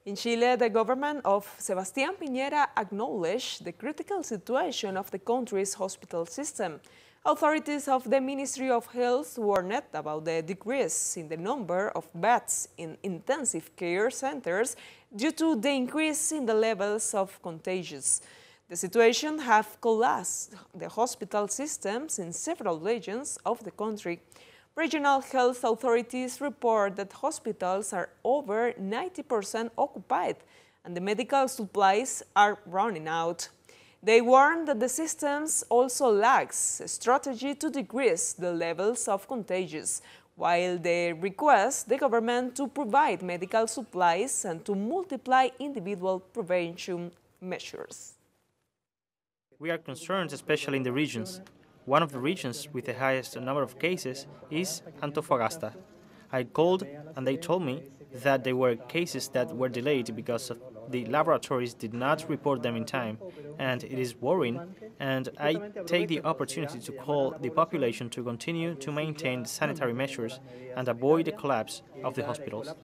In Chile, the government of Sebastián Piñera acknowledged the critical situation of the country's hospital system. Authorities of the Ministry of Health warned about the decrease in the number of beds in intensive care centers due to the increase in the levels of contagions. The situation has collapsed the hospital systems in several regions of the country. Regional health authorities report that hospitals are over 90% occupied and the medical supplies are running out. They warn that the systems also lacks a strategy to decrease the levels of contagions, while they request the government to provide medical supplies and to multiply individual prevention measures. We are concerned, especially in the regions. One of the regions with the highest number of cases is Antofagasta. I called and they told me that there were cases that were delayed because the laboratories did not report them in time, and it is worrying, and I take the opportunity to call the population to continue to maintain sanitary measures and avoid the collapse of the hospitals.